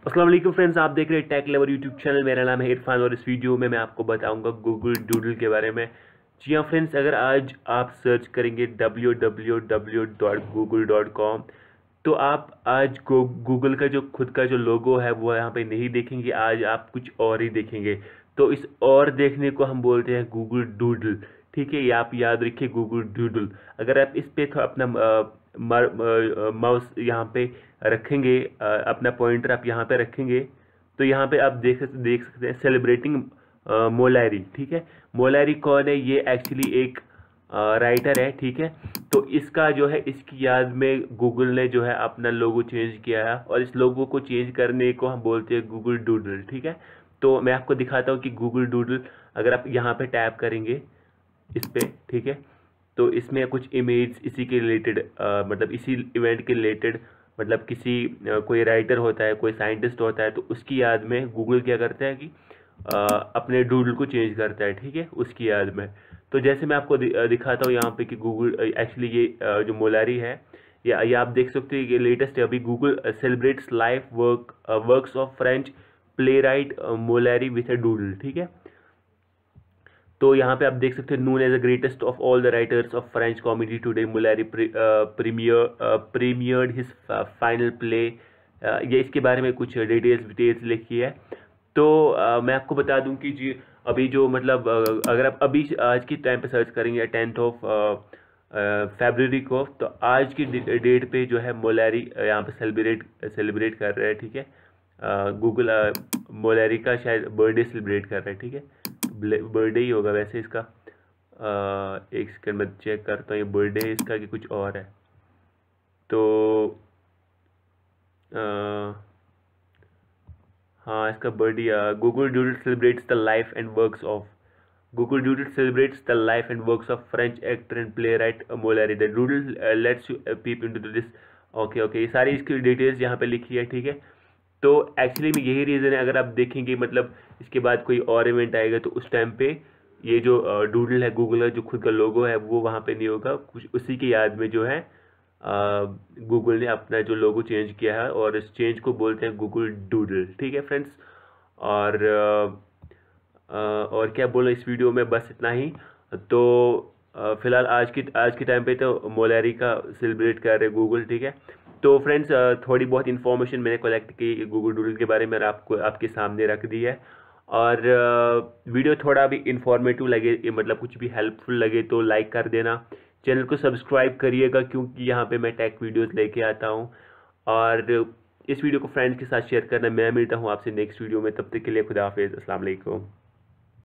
अस्सलाम वालेकुम फ्रेंड्स, आप देख रहे हैं टेक लवर यूट्यूब चैनल। मेरा नाम है इरफान और इस वीडियो में मैं आपको बताऊंगा गूगल डूडल के बारे में। जी हाँ फ्रेंड्स, अगर आज आप सर्च करेंगे www.google.com तो आप आज गूगल का जो खुद का जो लोगो है वो यहाँ पे नहीं देखेंगे। आज आप कुछ और ही देखेंगे। तो इस और देखने को हम बोलते हैं गूगल डूडल। ठीक है, ये आप याद रखिए, गूगल डूडल। अगर आप इस पे अपना माउस यहाँ पे रखेंगे, अपना पॉइंटर आप यहाँ पे रखेंगे तो यहाँ पे आप देख सकते हैं सेलिब्रेटिंग मोलारी। ठीक है, मोलारी कौन है? ये एक्चुअली एक राइटर है। ठीक है, तो इसका जो है इसकी याद में गूगल ने जो है अपना लोगो चेंज किया है और इस लोगो को चेंज करने को हम बोलते हैं गूगल डूडल। ठीक है, तो मैं आपको दिखाता हूँ कि गूगल डूडल अगर आप यहाँ पे टैप करेंगे इस पे, ठीक है, तो इसमें कुछ इमेज इसी के रिलेटेड मतलब इसी इवेंट के रिलेटेड, मतलब किसी कोई राइटर होता है, कोई साइंटिस्ट होता है, तो उसकी याद में गूगल क्या करता है कि अपने डूडल को चेंज करता है। ठीक है, उसकी याद में। तो जैसे मैं आपको दिखाता हूँ यहाँ पे कि गूगल एक्चुअली ये जो मोलारी है, ये आप देख सकते हो, ये लेटेस्ट है अभी। Google celebrates life works of French playwright Moliere with a doodle. ठीक है, तो यहाँ पे आप देख सकते हैं, known as the greatest of all the writers of French comedy today Moliere premiered his final play. ये इसके बारे में कुछ डिटेल्स लिखी है। तो मैं आपको बता दूं कि जी अभी जो मतलब अगर आप अभी आज की टाइम पे सर्च करेंगे 10th ऑफ फरवरी को, तो आज की डेट पे जो है मोलारी यहाँ पे सेलिब्रेट कर रहे हैं। ठीक है, गूगल मोलारी का शायद बर्थडे सेलिब्रेट कर रहे हैं। ठीक है, बर्थडे ही होगा वैसे इसका। एक सेकंड में चेक करता हूँ ये बर्थडे है इसका कि कुछ और है। तो हाँ, इसका birthday. Google doodle celebrates the life and works of French actor and playwright Moliere. The doodle lets you peep into this. Okay, ये सारी इसकी डिटेल्स यहाँ पे लिखी है। ठीक है, तो एक्चुअली में यही रीज़न है। अगर आप देखेंगे मतलब इसके बाद कोई और इवेंट आएगा तो उस टाइम पे ये जो डूडल है, गूगल का जो खुद का लोगो है, वो वहाँ पे नहीं होगा। कुछ उसी की याद में जो है गूगल ने अपना जो लोगो चेंज किया है और इस चेंज को बोलते हैं गूगल डूडल। ठीक है फ्रेंड्स, और क्या बोलो इस वीडियो में, बस इतना ही। तो फिलहाल आज की टाइम पे तो मोलारी का सेलिब्रेट कर रहे गूगल। ठीक है, तो फ्रेंड्स थोड़ी बहुत इन्फॉर्मेशन मैंने कलेक्ट की गूगल डूडल के बारे में और आपको आपके सामने रख दी है। और वीडियो थोड़ा भी इंफॉर्मेटिव लगे, मतलब कुछ भी हेल्पफुल लगे तो लाइक कर देना। चैनल को सब्सक्राइब करिएगा क्योंकि यहाँ पे मैं टेक वीडियोस लेके आता हूँ। और इस वीडियो को फ्रेंड्स के साथ शेयर करना। मैं मिलता हूँ आपसे नेक्स्ट वीडियो में, तब तक के लिए खुदा हाफिज़, अस्सलाम वालेकुम।